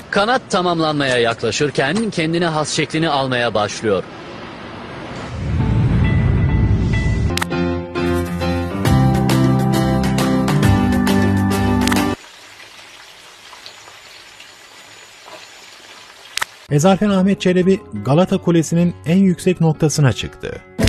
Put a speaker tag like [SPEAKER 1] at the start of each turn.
[SPEAKER 1] Kanat tamamlanmaya yaklaşırken kendine has şeklini almaya başlıyor.
[SPEAKER 2] Ezarfen Ahmet Çelebi Galata Kulesi'nin en yüksek noktasına çıktı.